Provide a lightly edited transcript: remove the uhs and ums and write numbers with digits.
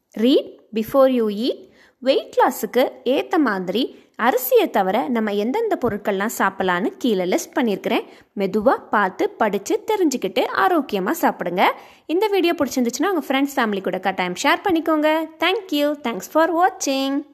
Read before you eat. Weight லாஸுக்கு ஏற்ற மாதிரி அரிசியை தவிர நம்ம எந்தெந்த பொருட்கள்லாம் சாப்பிட்லான்னு கீழே லிஸ்ட் பண்ணியிருக்கிறேன். மெதுவாக பார்த்து படித்து தெரிஞ்சுக்கிட்டு ஆரோக்கியமாக சாப்பிடுங்க. இந்த வீடியோ பிடிச்சிருந்துச்சுன்னா உங்கள் ஃப்ரெண்ட்ஸ் ஃபேமிலி கூட கட்டாயம் ஷேர் பண்ணிக்கோங்க. தேங்க்யூ. தேங்க்ஸ் ஃபார் வாட்சிங்.